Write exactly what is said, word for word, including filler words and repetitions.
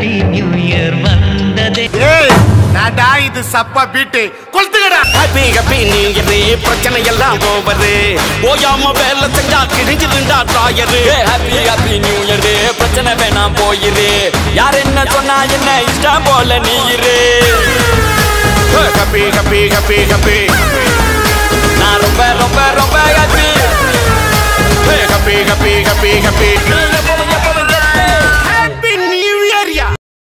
Happy new year வந்ததே. ஏய் நாடா இது சப்பா பீட்டு கொளுத்துங்கடா. ஹாப்பி ஹாப்பி நியூ இயர் பிரச்சனை எல்லாம் ஓவரு ஓயாம வேலை செஞ்சா கிழிஞ்சிருந்தா drawer. Happy happy new year பிரச்சனை வேணாம் போயிரு யார் என்ன சொன்னா என்ன இஷ்டம் போல நீ இரு. ஹாப்பி ஹாப்பி ஹாப்பி ஹாப்பி நான் ரொம்ப ரொம்ப ரொம்ப happy happy happy happy happy